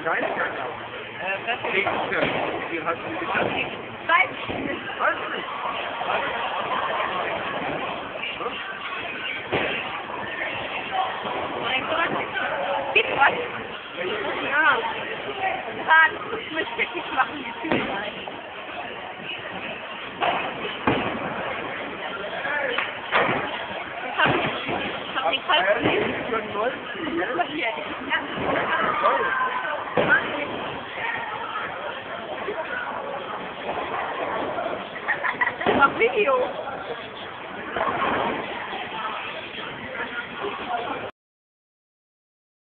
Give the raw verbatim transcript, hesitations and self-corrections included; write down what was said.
deine Kacke auf. Äh, das ist wie hast du geschafft? Nein! Was nicht? Mein Gott! Gib was! Ja! Ah, das muss ich wirklich machen, die Tür rein. Ich hab, ich hab den Kalten. Hier. Mach Video.